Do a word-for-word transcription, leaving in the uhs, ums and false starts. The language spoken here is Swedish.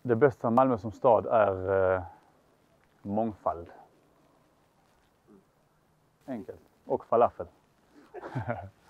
Det bästa med Malmö som stad är eh, mångfald. Enkelt. Och falafel.